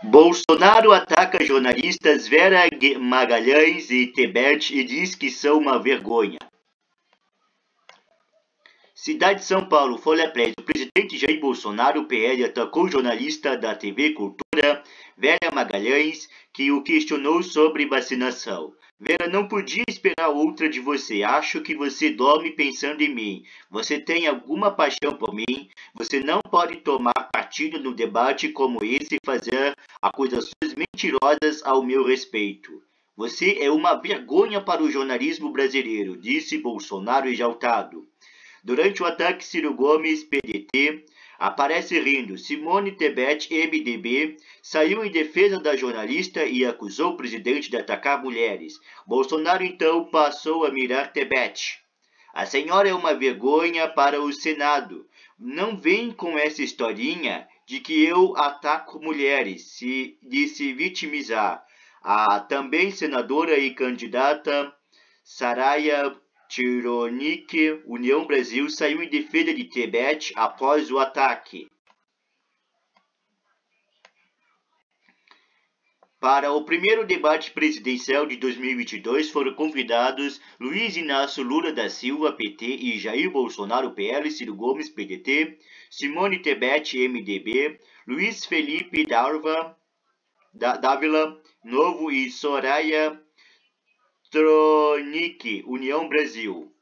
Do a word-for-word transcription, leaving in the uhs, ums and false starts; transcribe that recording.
Bolsonaro ataca jornalistas Vera Magalhães e Tebet e diz que são uma vergonha. Cidade de São Paulo, Folha Press. O presidente Jair Bolsonaro, P L, atacou o jornalista da T V Cultura, Vera Magalhães, que o questionou sobre vacinação. Vera, não podia esperar outra de você. Acho que você dorme pensando em mim. Você tem alguma paixão por mim. Você não pode tomar partido no debate como esse e fazer acusações mentirosas ao meu respeito. Você é uma vergonha para o jornalismo brasileiro, disse Bolsonaro exaltado. Durante o ataque, Ciro Gomes, P D T, aparece rindo. Simone Tebet, M D B, saiu em defesa da jornalista e acusou o presidente de atacar mulheres. Bolsonaro, então, passou a mirar Tebet. A senhora é uma vergonha para o Senado. Não vem com essa historinha de que eu ataco mulheres, se, de se vitimizar. A também senadora e candidata Saraya Tironic, União Brasil, saiu em defesa de Tebet após o ataque. Para o primeiro debate presidencial de dois mil e vinte e dois foram convidados Luiz Inácio Lula da Silva, P T, e Jair Bolsonaro, P L, Ciro Gomes, P D T, Simone Tebet, M D B, Luiz Felipe Dávila, Dávila Novo e Soraya Tronic, União Brasil.